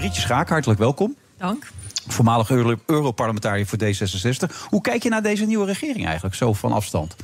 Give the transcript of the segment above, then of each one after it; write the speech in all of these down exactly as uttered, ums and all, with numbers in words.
Marietje Schaak, hartelijk welkom. Dank. Voormalig Euro- Europarlementariër voor D zesenzestig. Hoe kijk je naar deze nieuwe regering eigenlijk, zo van afstand?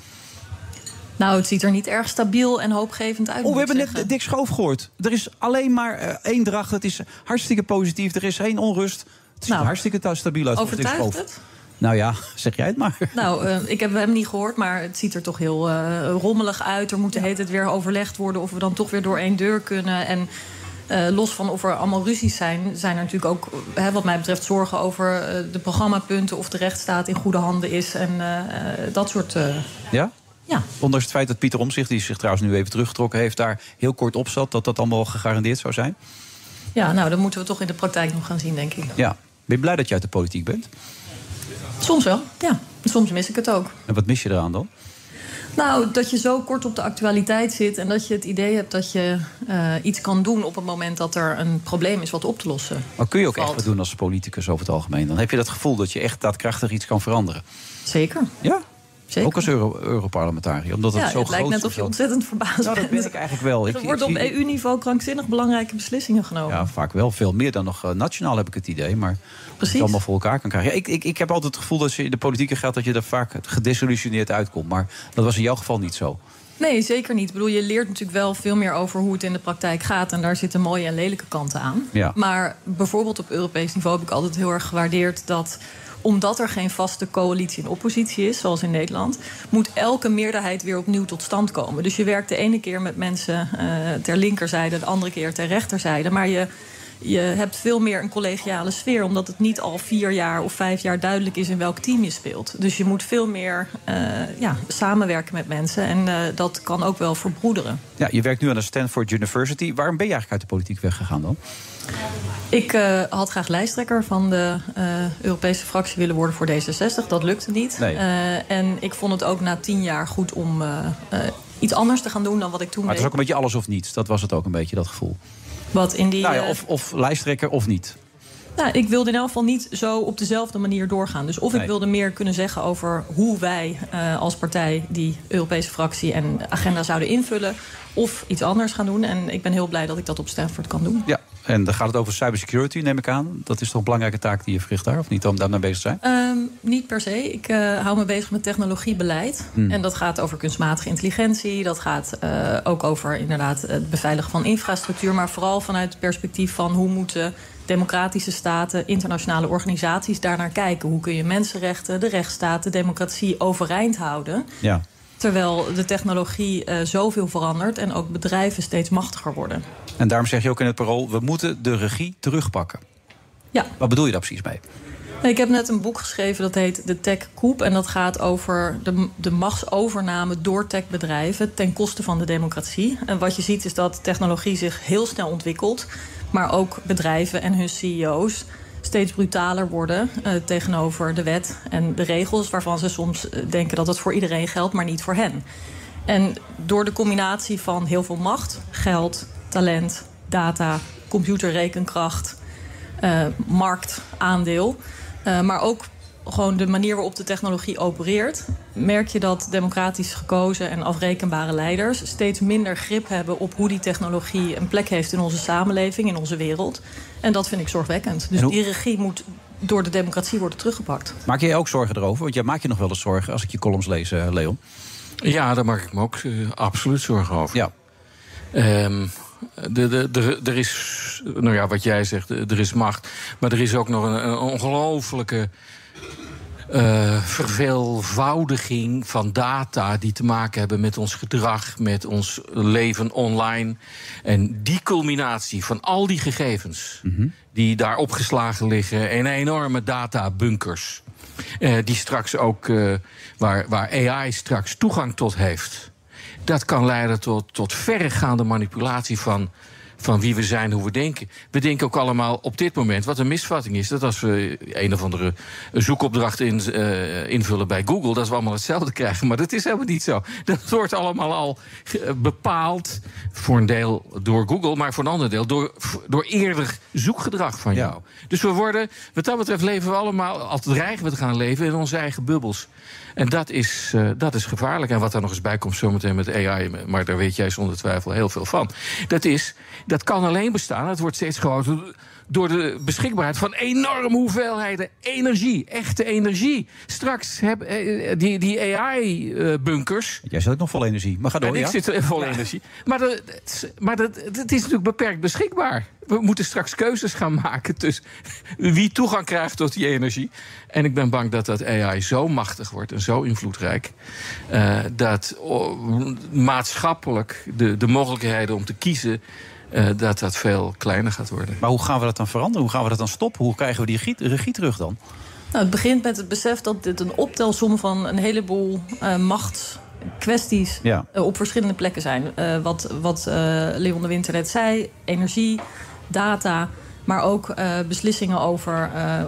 Nou, het ziet er niet erg stabiel en hoopgevend uit. Oh, we hebben zeggen. net Dick Schoof gehoord. Er is alleen maar uh, eendracht. Het is hartstikke positief. Er is geen onrust. Het ziet nou, er hartstikke stabiel uit. Overtuigt het? Nou ja, zeg jij het maar. Nou, uh, ik heb hem niet gehoord, maar het ziet er toch heel uh, rommelig uit. Er moet de hele tijd weer overlegd worden of we dan toch weer door één deur kunnen. En uh, los van of er allemaal ruzies zijn, zijn er natuurlijk ook, hè, wat mij betreft, zorgen over uh, de programmapunten, of de rechtsstaat in goede handen is en uh, uh, dat soort. Uh, ja? Ja. Ondanks het feit dat Pieter Omtzigt, die zich trouwens nu even teruggetrokken heeft, daar heel kort op zat, dat dat allemaal gegarandeerd zou zijn? Ja, nou, dat moeten we toch in de praktijk nog gaan zien, denk ik. Ja. Ben je blij dat je uit de politiek bent? Soms wel, ja. Soms mis ik het ook. En wat mis je eraan dan? Nou, dat je zo kort op de actualiteit zit en dat je het idee hebt dat je uh, iets kan doen op het moment dat er een probleem is wat op te lossen. Maar kun je ook valt. echt wat doen als politicus over het algemeen? Dan heb je dat gevoel dat je echt daadkrachtig iets kan veranderen. Zeker. Ja? Zeker. Ook als Euro- Europarlementariër, omdat het ja, zo het groot is. lijkt net of je ontzettend verbaasd nou, dat bent. ben ik eigenlijk wel. Er ik, wordt ik op zie... E U-niveau krankzinnig belangrijke beslissingen genomen. Ja, vaak wel. Veel meer dan nog uh, nationaal heb ik het idee. Maar Precies. dat je het allemaal voor elkaar kan krijgen. Ja, ik, ik, ik heb altijd het gevoel dat als je in de politieke gaat, dat je er vaak gedesillusioneerd uitkomt. Maar dat was in jouw geval niet zo. Nee, zeker niet. Ik bedoel, je leert natuurlijk wel veel meer over hoe het in de praktijk gaat. En daar zitten mooie en lelijke kanten aan. Ja. Maar bijvoorbeeld op Europees niveau heb ik altijd heel erg gewaardeerd dat, omdat er geen vaste coalitie en oppositie is, zoals in Nederland, moet elke meerderheid weer opnieuw tot stand komen. Dus je werkt de ene keer met mensen uh, ter linkerzijde, de andere keer ter rechterzijde. Maar je, je hebt veel meer een collegiale sfeer, omdat het niet al vier jaar of vijf jaar duidelijk is in welk team je speelt. Dus je moet veel meer uh, ja, samenwerken met mensen. En uh, dat kan ook wel verbroederen. Ja, je werkt nu aan de Stanford University. Waarom ben je eigenlijk uit de politiek weggegaan dan? Ik uh, had graag lijsttrekker van de uh, Europese fractie willen worden voor D zesenzestig. Dat lukte niet. Nee. Uh, en ik vond het ook na tien jaar goed om uh, uh, iets anders te gaan doen dan wat ik toen Maar het is deed. ook een beetje alles of niets. Dat was het ook een beetje, dat gevoel. Wat in die, nou ja, uh, of, of lijsttrekker of niet. Nou, ik wilde in elk geval niet zo op dezelfde manier doorgaan. Dus of Nee. ik wilde meer kunnen zeggen over hoe wij uh, als partij die Europese fractie en agenda zouden invullen, of iets anders gaan doen. En ik ben heel blij dat ik dat op Stanford kan doen. Ja, en dan gaat het over cybersecurity, neem ik aan. Dat is toch een belangrijke taak die je verricht daar, of niet, om daar mee bezig te zijn? Um, niet per se. Ik uh, hou me bezig met technologiebeleid. Hmm. En dat gaat over kunstmatige intelligentie. Dat gaat uh, ook over inderdaad het beveiligen van infrastructuur. Maar vooral vanuit het perspectief van hoe moeten democratische staten, internationale organisaties daarnaar kijken. Hoe kun je mensenrechten, de rechtsstaat, de democratie overeind houden? Ja. Terwijl de technologie uh, zoveel verandert en ook bedrijven steeds machtiger worden. En daarom zeg je ook in het parool, we moeten de regie terugpakken. Ja. Wat bedoel je daar precies mee? Ik heb net een boek geschreven dat heet De Tech Coup. En dat gaat over de, de machtsovername door techbedrijven ten koste van de democratie. En wat je ziet is dat technologie zich heel snel ontwikkelt. Maar ook bedrijven en hun C E O's steeds brutaler worden uh, tegenover de wet en de regels, waarvan ze soms denken dat het voor iedereen geldt, maar niet voor hen. En door de combinatie van heel veel macht, geld, talent, data, computerrekenkracht, uh, marktaandeel, uh, maar ook gewoon de manier waarop de technologie opereert, merk je dat democratisch gekozen en afrekenbare leiders steeds minder grip hebben op hoe die technologie een plek heeft in onze samenleving, in onze wereld. En dat vind ik zorgwekkend. Dus hoe... die regie moet door de democratie worden teruggepakt. Maak je je ook zorgen erover? Want jij maakt je nog wel eens zorgen als ik je columns lees, uh, Leon. Ja, daar maak ik me ook uh, absoluut zorgen over. Ja. Um, de, de, de, er is, nou ja, wat jij zegt, er is macht. Maar er is ook nog een, een ongelofelijke Uh, verveelvoudiging van data die te maken hebben met ons gedrag, met ons leven online. En die culminatie van al die gegevens mm-hmm. die daar opgeslagen liggen in enorme databunkers, uh, die straks ook, uh, waar, waar A I straks toegang tot heeft, dat kan leiden tot, tot verregaande manipulatie van van wie we zijn, hoe we denken. We denken ook allemaal op dit moment, wat een misvatting is, dat als we een of andere zoekopdracht in, uh, invullen bij Google, dat we allemaal hetzelfde krijgen. Maar dat is helemaal niet zo. Dat wordt allemaal al bepaald, voor een deel door Google, maar voor een ander deel door, door eerder zoekgedrag van jou. Ja. Dus we worden, wat dat betreft leven we allemaal, altijd dreigen we te gaan leven in onze eigen bubbels. En dat is, uh, dat is gevaarlijk. En wat er nog eens bij komt zometeen met A I, maar daar weet jij zonder twijfel heel veel van. Dat is dat kan alleen bestaan, het wordt steeds groter, door de beschikbaarheid van enorme hoeveelheden energie, echte energie. Straks hebben die, die A I-bunkers... Jij zit ook nog vol energie, maar ga door, En ik ja? zit vol ja. energie. Maar, de, maar dat, het is natuurlijk beperkt beschikbaar. We moeten straks keuzes gaan maken tussen wie toegang krijgt tot die energie. En ik ben bang dat dat A I zo machtig wordt en zo invloedrijk, Uh, dat oh, maatschappelijk de, de mogelijkheden om te kiezen, Uh, dat dat veel kleiner gaat worden. Maar hoe gaan we dat dan veranderen? Hoe gaan we dat dan stoppen? Hoe krijgen we die regie, regie terug dan? Nou, het begint met het besef dat dit een optelsom van een heleboel uh, machtskwesties ja. uh, op verschillende plekken zijn. Uh, wat wat uh, Leon de Winter net zei, energie, data, maar ook uh, beslissingen over uh,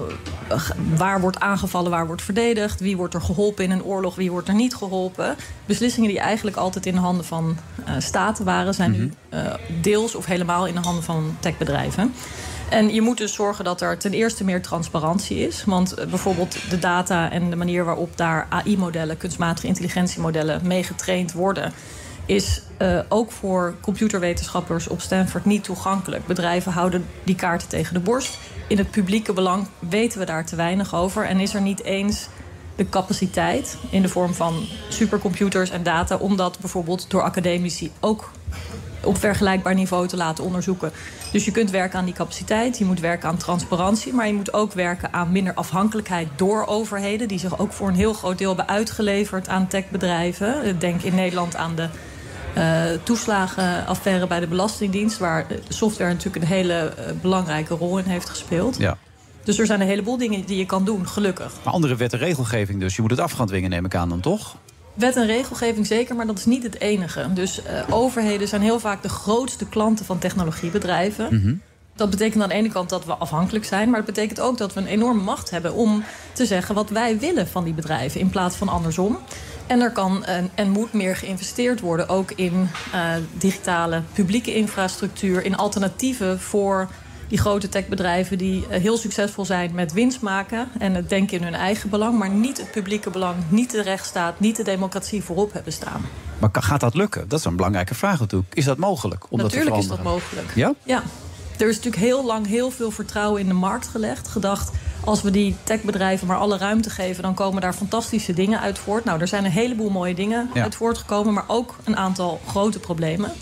waar wordt aangevallen, waar wordt verdedigd, wie wordt er geholpen in een oorlog, wie wordt er niet geholpen. Beslissingen die eigenlijk altijd in de handen van uh, staten waren, zijn mm-hmm. nu uh, deels of helemaal in de handen van techbedrijven. En je moet dus zorgen dat er ten eerste meer transparantie is. Want uh, bijvoorbeeld de data en de manier waarop daar A I-modellen, kunstmatige intelligentiemodellen, mee getraind worden, is uh, ook voor computerwetenschappers op Stanford niet toegankelijk. Bedrijven houden die kaarten tegen de borst. In het publieke belang weten we daar te weinig over. En is er niet eens de capaciteit in de vorm van supercomputers en data om dat bijvoorbeeld door academici ook op vergelijkbaar niveau te laten onderzoeken. Dus je kunt werken aan die capaciteit, je moet werken aan transparantie, maar je moet ook werken aan minder afhankelijkheid door overheden, die zich ook voor een heel groot deel hebben uitgeleverd aan techbedrijven. Denk in Nederland aan de uh, toeslagenaffaire bij de Belastingdienst, waar de software natuurlijk een hele uh, belangrijke rol in heeft gespeeld. Ja. Dus er zijn een heleboel dingen die je kan doen, gelukkig. Maar andere wet en regelgeving dus. Je moet het af gaan dwingen, neem ik aan dan, toch? Wet en regelgeving zeker, maar dat is niet het enige. Dus uh, overheden zijn heel vaak de grootste klanten van technologiebedrijven. Mm-hmm. Dat betekent aan de ene kant dat we afhankelijk zijn, maar het betekent ook dat we een enorme macht hebben om te zeggen wat wij willen van die bedrijven in plaats van andersom. En er kan en, en moet meer geïnvesteerd worden, ook in uh, digitale publieke infrastructuur, in alternatieven voor die grote techbedrijven die heel succesvol zijn met winst maken en het denken in hun eigen belang, maar niet het publieke belang, niet de rechtsstaat, niet de democratie voorop hebben staan. Maar gaat dat lukken? Dat is een belangrijke vraag natuurlijk. Is dat mogelijk? Om Natuurlijk dat te is dat mogelijk. Ja? Ja. Er is natuurlijk heel lang heel veel vertrouwen in de markt gelegd. Gedacht, als we die techbedrijven maar alle ruimte geven, dan komen daar fantastische dingen uit voort. Nou, er zijn een heleboel mooie dingen ja. uit voortgekomen, maar ook een aantal grote problemen.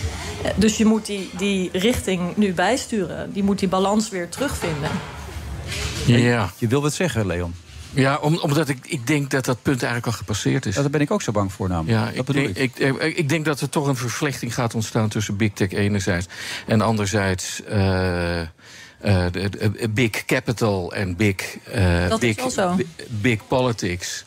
Dus je moet die, die richting nu bijsturen. Die moet die balans weer terugvinden. Ja. Je wil wat zeggen, Leon? Ja, om, omdat ik, ik denk dat dat punt eigenlijk al gepasseerd is. Ja, daar ben ik ook zo bang voor namelijk. Ja, ik, denk, ik. Ik, ik denk dat er toch een vervlechting gaat ontstaan tussen big tech enerzijds en anderzijds uh, uh, de, de, big capital en big, uh, dat big, is wel zo. big politics.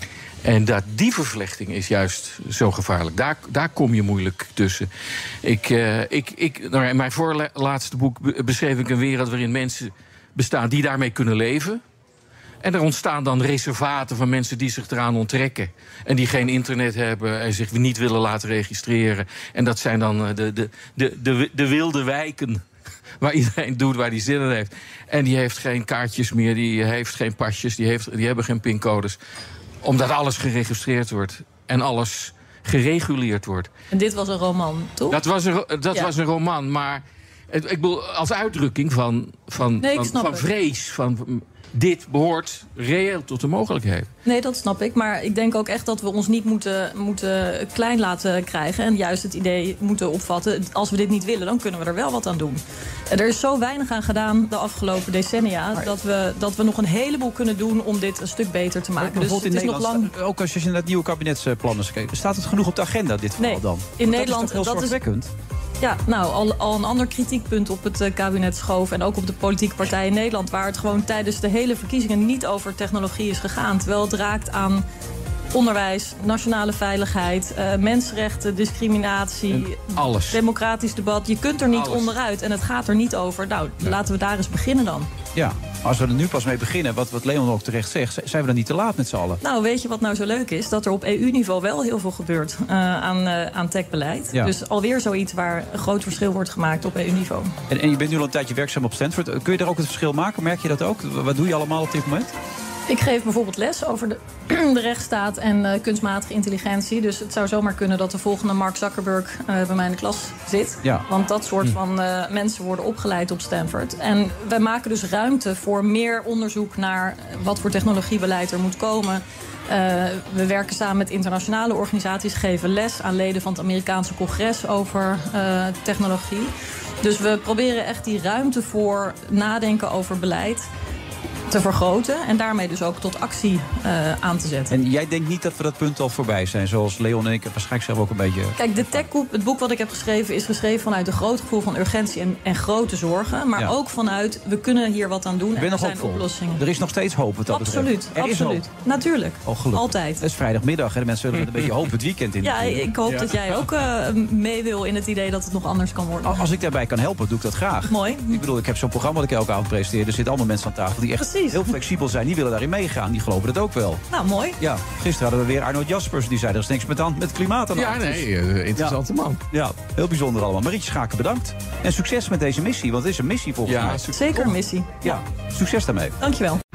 En dat die vervlechting is juist zo gevaarlijk. Daar, daar kom je moeilijk tussen. Ik, uh, ik, ik, nou, in mijn voorlaatste boek beschreef ik een wereld waarin mensen bestaan die daarmee kunnen leven. En er ontstaan dan reservaten van mensen die zich eraan onttrekken. En die geen internet hebben en zich niet willen laten registreren. En dat zijn dan de, de, de, de, de wilde wijken. Waar iedereen doet waar hij zin in heeft. En die heeft geen kaartjes meer, die heeft geen pasjes, die, heeft, die hebben geen pincodes. Omdat alles geregistreerd wordt en alles gereguleerd wordt. En dit was een roman, toch? Dat was een, dat ja. was een roman, maar ik bedoel, als uitdrukking van, van, nee, van, van vrees. Van, dit behoort reëel tot de mogelijkheden. Nee, dat snap ik. Maar ik denk ook echt dat we ons niet moeten, moeten klein laten krijgen. En juist het idee moeten opvatten, als we dit niet willen, dan kunnen we er wel wat aan doen. Er is zo weinig aan gedaan de afgelopen decennia, dat we, dat we nog een heleboel kunnen doen om dit een stuk beter te maken. Dus het is nog lang. Ook als je naar het nieuwe kabinetsplannen kijkt, staat het genoeg op de agenda, dit verhaal nee, dan? In dat Nederland, is toch heel dat zorgwekkend? Is, ja, nou, al, al een ander kritiekpunt op het uh, kabinet schoof en ook op de politieke partijen in Nederland, waar het gewoon tijdens de hele verkiezingen niet over technologie is gegaan. Terwijl het raakt aan onderwijs, nationale veiligheid, uh, mensenrechten, discriminatie, alles. Democratisch debat. Je kunt er niet alles. onderuit en het gaat er niet over. Nou, ja. laten we daar eens beginnen dan. Ja, als we er nu pas mee beginnen, wat, wat Leon ook terecht zegt, zijn we dan niet te laat met z'n allen? Nou, weet je wat nou zo leuk is? Dat er op E U-niveau wel heel veel gebeurt uh, aan, uh, aan techbeleid. Ja. Dus alweer zoiets waar een groot verschil wordt gemaakt op E U-niveau. En, en je bent nu al een tijdje werkzaam op Stanford. Kun je daar ook het verschil maken? Merk je dat ook? Wat doe je allemaal op dit moment? Ik geef bijvoorbeeld les over de, de rechtsstaat en uh, kunstmatige intelligentie. Dus het zou zomaar kunnen dat de volgende Mark Zuckerberg uh, bij mij in de klas zit. Ja. Want dat soort van uh, mensen worden opgeleid op Stanford. En wij maken dus ruimte voor meer onderzoek naar wat voor technologiebeleid er moet komen. Uh, we werken samen met internationale organisaties, geven les aan leden van het Amerikaanse congres over uh, technologie. Dus we proberen echt die ruimte voor nadenken over beleid te vergroten en daarmee dus ook tot actie uh, aan te zetten. En jij denkt niet dat we dat punt al voorbij zijn, zoals Leon en ik waarschijnlijk zelf ook een beetje... Kijk, de TechCoop, het boek wat ik heb geschreven, is geschreven vanuit een groot gevoel van urgentie en, en grote zorgen, maar ja. ook vanuit, we kunnen hier wat aan doen en er zijn oplossingen. Er is nog steeds hoop wat dat absoluut, betreft. Er absoluut. is hoop. Natuurlijk. Oh, altijd. Het is vrijdagmiddag en de mensen zullen met een beetje hoop het weekend in. Ja, ik hoop ja. dat jij ook uh, mee wil in het idee dat het nog anders kan worden. Als ik daarbij kan helpen, doe ik dat graag. Mooi. Ik bedoel, ik heb zo'n programma dat ik elke avond presenteer. Er zitten allemaal mensen aan tafel die echt Precies. heel flexibel zijn. Die willen daarin meegaan. Die geloven het ook wel. Nou, mooi. Ja, gisteren hadden we weer Arnold Jaspers. Die zei, er is niks met, aan, met klimaat aan de hand. Ja, nee, uh, interessante ja. man. Ja, heel bijzonder allemaal. Marietje Schaken, bedankt. En succes met deze missie, want het is een missie volgens ja, mij. Zeker een missie. Ja, succes daarmee. Dankjewel.